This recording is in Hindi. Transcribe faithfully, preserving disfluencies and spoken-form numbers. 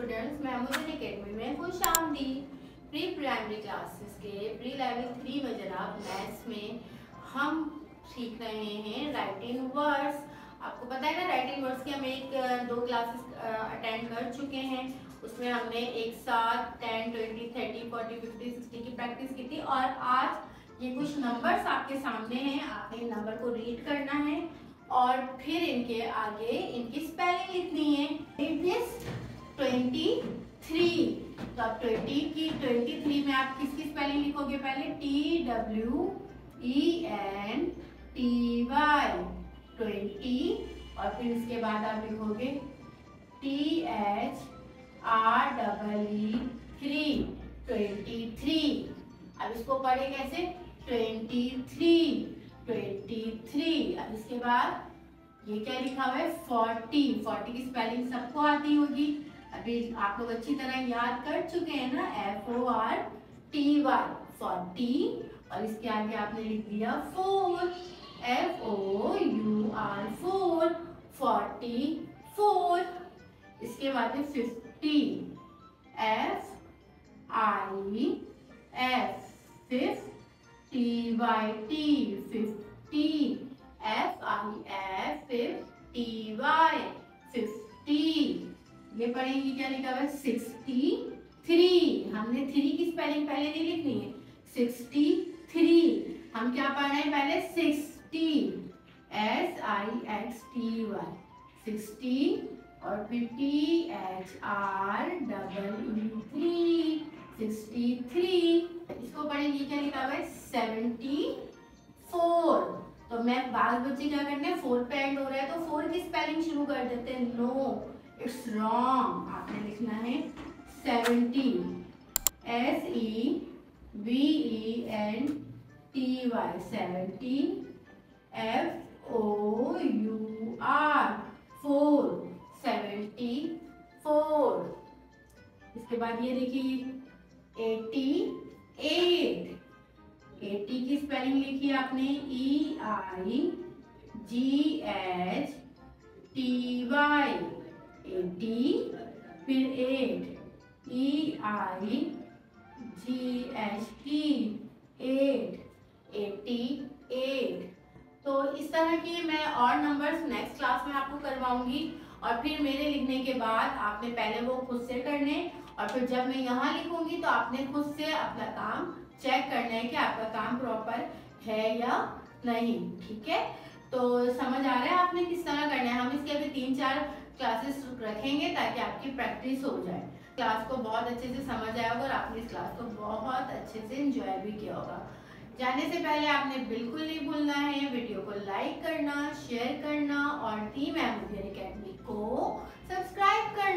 स्टूडेंट्स, मैं मुझे अकेडमी में खुश आमदीद। प्री प्राइमरी क्लासेस के प्री लेवल थ्री में जनाब मैथ्स में हम सीख रहे हैं राइटिंग वर्ड्स। आपको पता है ना, राइटिंग वर्ड्स की हम एक दो क्लासेस अटेंड कर चुके हैं। उसमें हमने एक साथ ten twenty thirty forty fifty sixty की प्रैक्टिस की थी। और आज ये कुछ नंबर्स आपके सामने हैं, आपने इन नंबर को रीड करना है और फिर इनके आगे इनकी स्पेलिंग लिखनी है। It is twenty three. तो आप ट्वेंटी की ट्वेंटी थ्री में आप किसकी स्पेलिंग लिखोगे? पहले T W E N T Y twenty, और फिर इसके बाद आप लिखोगे T H R double E three twenty three. अब इसको पढ़े कैसे? Twenty three twenty three. अब इसके बाद ये क्या लिखा हुआ है? फोर्टी। फोर्टी की स्पेलिंग सबको आती होगी, अभी आप लोग अच्छी तरह याद कर चुके हैं ना, F O R T Y forty. और इसके आगे आपने लिख दिया four, F O U R four, forty four. इसके बाद है fifty, F I F fifth T Y T fifty, F I F fifth T Y fifty. ये पढ़ेंगे क्या लिखा हुआ है? Sixty three. हमने थ्री की स्पेलिंग पहले नहीं लिखनी है, सिक्सटी थ्री। हम क्या पढ़ रहे हैं? पहले sixty, S I X T Y sixty, और फिर T H R double E three sixty three. इसको पढ़ेंगे क्या लिखा हुआ है? Seventy four. तो मैं बाल बच्चे क्या करते हैं, फोर पे एंड हो रहा है तो फोर की स्पेलिंग शुरू कर देते हैं। No, it's wrong. आपने लिखना है seventy, S E V E N T Y seventy, F O U R four seventy four. इसके बाद ये देखिए एटी एट। एटी की स्पेलिंग लिखी आपने E I G H T Y eighty, फिर eight E I G H T eight eighty eight. तो इस तरह की मैं और नंबर्स नेक्स्ट क्लास में आपको करवाऊंगी। और फिर मेरे लिखने के बाद आपने पहले वो खुद से करने, और फिर जब मैं यहाँ लिखूंगी तो आपने खुद से अपना काम चेक करना है कि आपका काम प्रॉपर है या नहीं। ठीक है, तो समझ आ रहा है आपने किस तरह करना है। हम इसके अभी तीन चार क्लासेस रखेंगे ताकि आपकी प्रैक्टिस हो जाए। क्लास को बहुत अच्छे से समझ आया होगा और आपने इस क्लास को बहुत अच्छे से एंजॉय भी किया होगा। जाने से पहले आपने बिल्कुल नहीं भूलना है वीडियो को लाइक करना, शेयर करना और टीम एम अकेडमी को सब्सक्राइब करना।